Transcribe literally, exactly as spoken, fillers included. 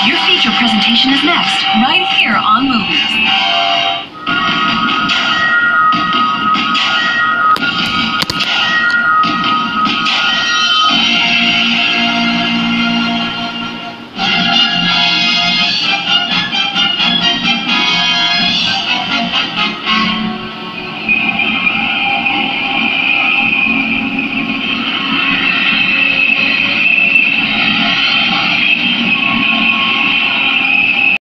Your feature presentation is next, right here on Movies.